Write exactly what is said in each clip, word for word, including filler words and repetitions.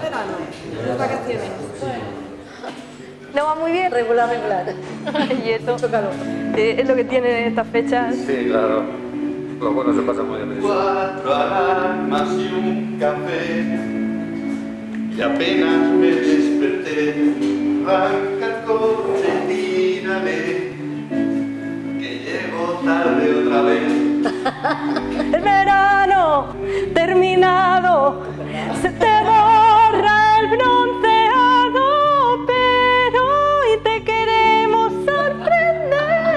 verano, las vacaciones? ¿No va muy bien? Regular, regular. ¿Y eso? Mucho calor. Eh, es lo que tienen estas fechas. Sí, claro. Los buenos se pasan muy bien. Cuatro alarmas y un café, y apenas me desperté. Arranca el coche, tírale, que llego tarde otra vez. El verano terminado, se te borra el bronceado, pero hoy te queremos sorprender.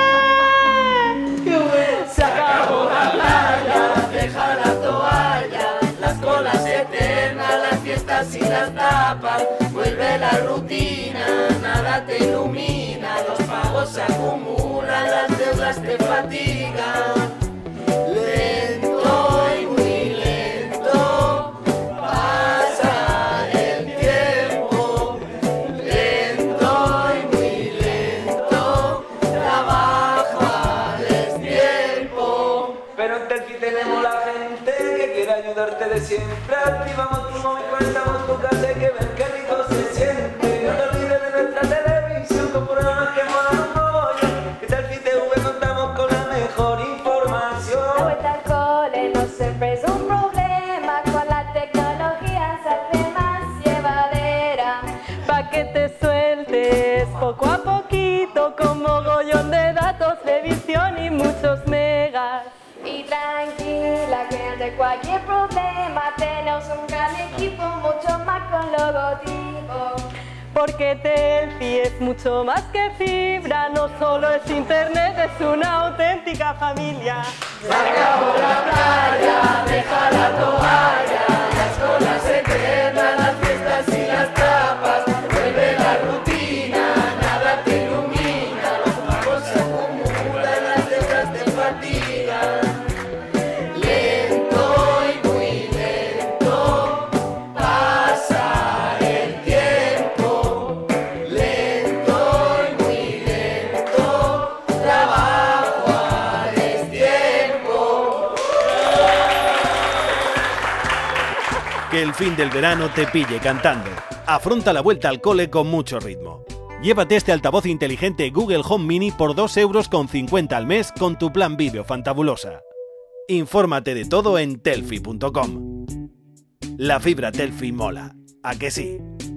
Se acabó la playa, deja la toalla, las colas eternas, las fiestas y las tapas. Vuelve la rutina, nada te ilumina, los pagos se acumulan, las deudas te fatigan. Lento y muy lento pasa el tiempo, lento y muy lento trabaja el destiempo. Pero en Telfi tenemos la gente que quiere ayudarte de siempre. Activamos tu móvil, conectamos tu casa y que ven qué rico se siente. No te olvides de nuestra televisión con programas que molan un mogollón. Que Telfi T V contamos con la mejor información. La vuelta al cole no siempre es un problema, con la tecnología se hace más llevadera. Pa' que te sueltes poco a poquito con mogollón de datos, de visión y muchos megas. Y tranquila que ante cualquier problema tenemos un gran equipo, mucho más con logotipo. Porque Telfi es mucho más que fibra, no solo es internet, es una auténtica familia. Se acabó la playa, deja la toalla, las colas eternas, las fiestas y las tapas. Vuelve la rutina, nada te ilumina, los pagos se acumulan, las deudas te fatigan. Lento y muy lento pasa el tiempo, lento y muy lento trabajo a destiempo. Que el fin del verano te pille cantando. Afronta la vuelta al cole con mucho ritmo. Llévate este altavoz inteligente Google Home Mini por dos euros con cincuenta al mes con tu plan vídeo fantabulosa. Infórmate de todo en telfi punto com. La fibra Telfi mola, ¿a que sí?